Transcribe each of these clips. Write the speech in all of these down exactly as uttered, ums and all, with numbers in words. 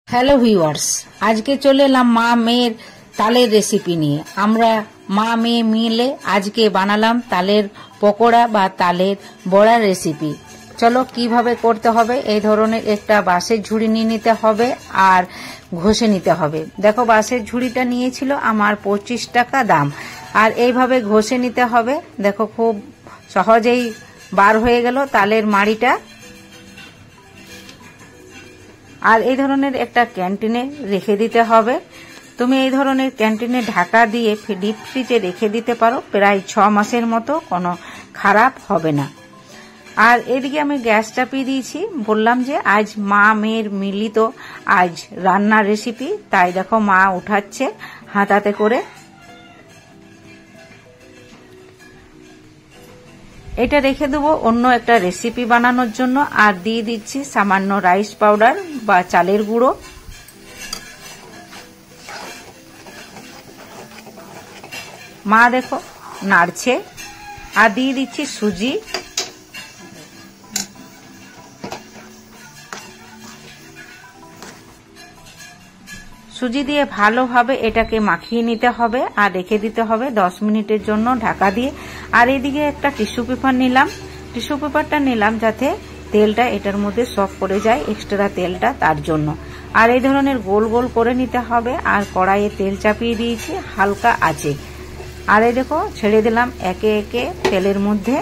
Hello viewers, আজকে চলে এলাম মা মেয়ের তালের রেসিপি নিয়ে। আমরা মা মেয়ে মিলে আজকে বানালাম তালের পকোড়া বা তালের বড়ার রেসিপি। চলো কিভাবে করতে হবে। এই ধরনের একটা বাঁশের ঝুড়ি নিয়ে নিতে হবে আর ঘষে নিতে হবে। দেখো বাঁশের ঝুড়িটা নিয়েছিল আমার পঁচিশ টাকা দাম, আর এইভাবে ঘষে নিতে হবে। দেখো খুব সহজেই বার হয়ে গেল তালের মাড়িটা। আর এই ধরনের একটা ক্যান্টিনে রেখে দিতে হবে। তুমি এই ধরনের ক্যান্টিনে ঢাকা দিয়ে ডিপ ফ্রিজে রেখে দিতে পারো, প্রায় ছ মাসের মতো কোনো খারাপ হবে না। আর এদিকে আমি গ্যাস চাপিয়ে দিয়েছি। বললাম যে আজ মা মেয়ের মিলিত আজ রান্নার রেসিপি, তাই দেখো মা উঠাচ্ছে হাতাতে করে। এটা রেখে দেবো অন্য একটা রেসিপি বানানোর জন্য। আর দিয়ে দিচ্ছি সামান্য রাইস পাউডার বা চালের গুঁড়ো। মা দেখো নাড়ছে। আর দিয়ে দিচ্ছি সুজি। সুজি দিয়ে ভালোভাবে এটাকে মাখিয়ে নিতে হবে আর রেখে দিতে হবে দশ মিনিটের জন্য ঢাকা দিয়ে। আর এদিকে একটা টিস্যু পেপার নিলাম। টিস্যু পেপারটা নিলাম যাতে তেলটা এটার মধ্যে সব পড়ে যায়, এক্সট্রা তেলটা, তার জন্য। আর এই ধরনের গোল গোল করে নিতে হবে। আর কড়াইয়ে তেল চাপিয়ে দিয়েছি হালকা আঁচে। আর এই দেখো ছেড়ে দিলাম একে একে তেলের মধ্যে।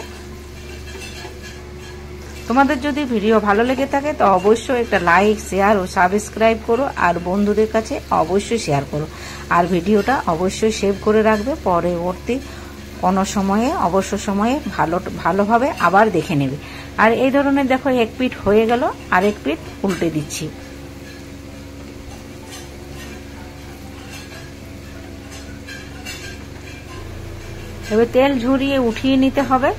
তোমাদের যদি ভিডিও ভালো লেগে থাকে তো অবশ্যই একটা লাইক, শেয়ার ও সাবস্ক্রাইব করো। আর বন্ধুদের কাছে অবশ্যই শেয়ার করো। আর ভিডিওটা অবশ্যই সেভ করে রাখবে, পরবর্তী কোনো সময়ে অবশ্য সময়ে ভালো ভালোভাবে আবার দেখে নেবে। আর এই ধরনের দেখো এক পিঠ হয়ে গেল, আর এক পিঠ উল্টে দিচ্ছি। এবার তেল ঝরিয়ে উঠিয়ে নিতে হবে।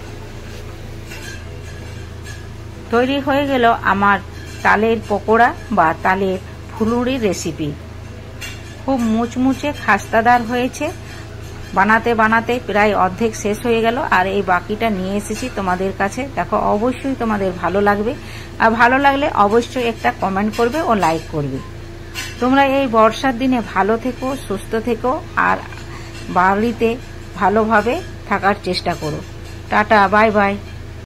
তৈরি হয়ে গেল আমার তালের পকোড়া বা তালের ফুলুরির রেসিপি। খুব মুচমুচে খাস্তাদার হয়েছে। বানাতে বানাতে প্রায় অর্ধেক শেষ হয়ে গেল। আর এই বাকিটা নিয়ে এসেছি তোমাদের কাছে। দেখো অবশ্যই তোমাদের ভালো লাগবে। আর ভালো লাগলে অবশ্যই একটা কমেন্ট করবে ও লাইক করবে। তোমরা এই বর্ষার দিনে ভালো থেকো, সুস্থ থেকো, আর বাড়িতে ভালোভাবে থাকার চেষ্টা করো। Tata, bye by.